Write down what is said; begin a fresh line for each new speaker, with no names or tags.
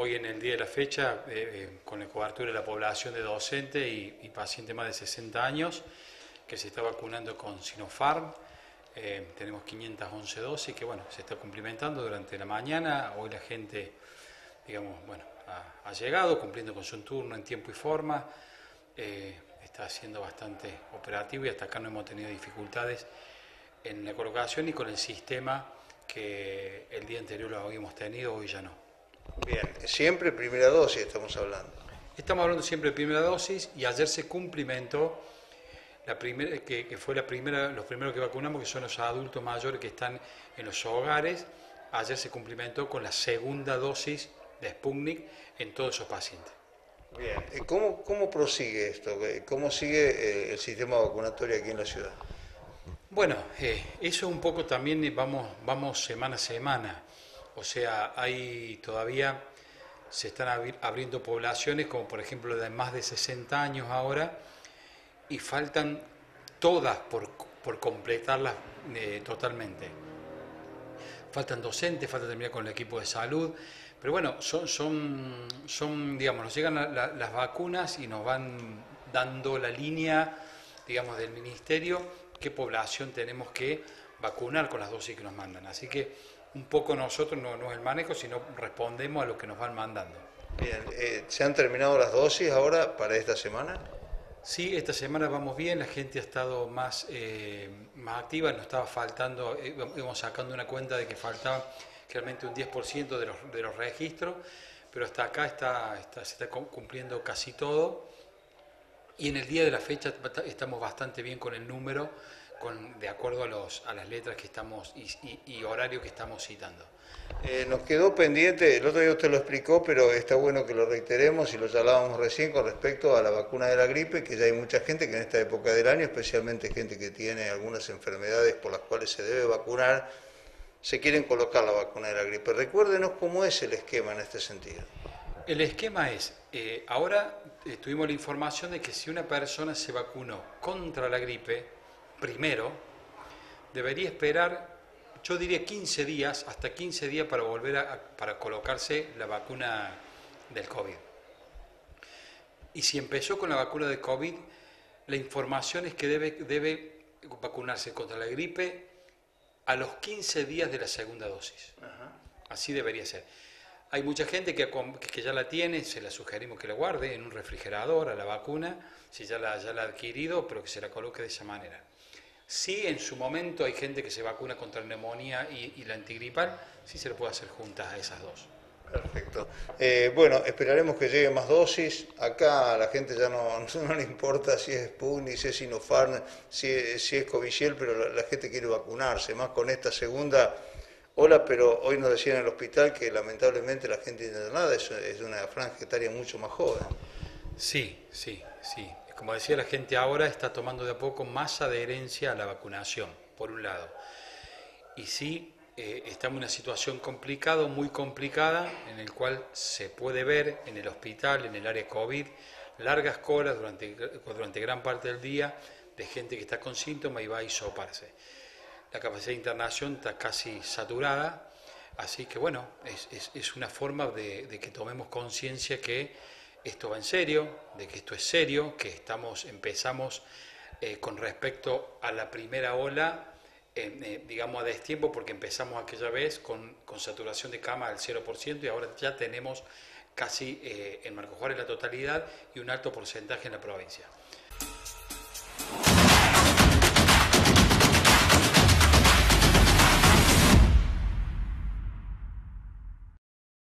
hoy en el día de la fecha, con la cobertura de la población de docentes y pacientes más de 60 años, que se está vacunando con Sinopharm. Tenemos 511 dosis que, bueno, se está cumplimentando durante la mañana. Hoy la gente, digamos, bueno, ha llegado cumpliendo con su turno en tiempo y forma. Está siendo bastante operativo y hasta acá no hemos tenido dificultades en la colocación y con el sistema que el día anterior lo habíamos tenido, hoy ya no.
Bien, siempre primera dosis estamos hablando.
Estamos hablando siempre de primera dosis y ayer se cumplimentó la primera, que fue la primera, los primeros que vacunamos, que son los adultos mayores que están en los hogares. Ayer se cumplimentó con la segunda dosis de Sputnik en todos esos pacientes.
Bien, ¿cómo prosigue esto? ¿Cómo sigue el sistema vacunatorio aquí en la ciudad?
Bueno, eso un poco también vamos semana a semana. O sea, hay todavía se están abriendo poblaciones, como por ejemplo de más de 60 años ahora, y faltan todas por completarlas totalmente. Faltan docentes, falta terminar con el equipo de salud, pero bueno, digamos, nos llegan las vacunas y nos van dando la línea, digamos, del ministerio, qué población tenemos que vacunar con las dosis que nos mandan. Así que un poco nosotros no es el manejo, sino respondemos a lo que nos van mandando.
Bien, ¿se han terminado las dosis ahora para esta semana?
Sí, esta semana vamos bien, la gente ha estado más activa, nos estaba faltando, íbamos sacando una cuenta de que faltaba realmente un 10% de los registros, pero hasta acá se está cumpliendo casi todo. Y en el día de la fecha estamos bastante bien con el número, de acuerdo a las letras que estamos y horario que estamos citando.
Nos quedó pendiente, el otro día usted lo explicó, pero está bueno que lo reiteremos y lo hablábamos recién con respecto a la vacuna de la gripe, que ya hay mucha gente que en esta época del año, especialmente gente que tiene algunas enfermedades por las cuales se debe vacunar, se quieren colocar la vacuna de la gripe. Recuérdenos cómo es el esquema en este sentido.
El esquema es, ahora tuvimos la información de que si una persona se vacunó contra la gripe, primero, debería esperar, yo diría 15 días, hasta 15 días para volver para colocarse la vacuna del COVID. Y si empezó con la vacuna del COVID, la información es que debe vacunarse contra la gripe a los 15 días de la segunda dosis.
Ajá.
Así debería ser. Hay mucha gente que ya la tiene, se la sugerimos que la guarde en un refrigerador a la vacuna, si ya la ha adquirido, pero que se la coloque de esa manera. Sí, en su momento hay gente que se vacuna contra la neumonía y la antigripal, sí se le puede hacer juntas a esas dos.
Perfecto. Bueno, esperaremos que lleguen más dosis. Acá a la gente ya no le importa si es Sputnik, si es Sinopharm, si es Covishield, pero la gente quiere vacunarse, más con esta segunda ola, pero hoy nos decían en el hospital que lamentablemente la gente internada es de una franja etaria mucho más joven.
Sí, sí, sí. Como decía, la gente ahora está tomando de a poco más adherencia a la vacunación, por un lado. Y sí, estamos en una situación complicada, muy complicada, en el cual se puede ver en el hospital, en el área COVID, largas colas durante gran parte del día de gente que está con síntomas y va a hisoparse. La capacidad de internación está casi saturada, así que bueno, es una forma de que tomemos conciencia que esto va en serio, de que esto es serio, que empezamos con respecto a la primera ola, digamos a destiempo, porque empezamos aquella vez con saturación de cama al 0% y ahora ya tenemos casi en Marcos Juárez la totalidad y un alto porcentaje en la provincia.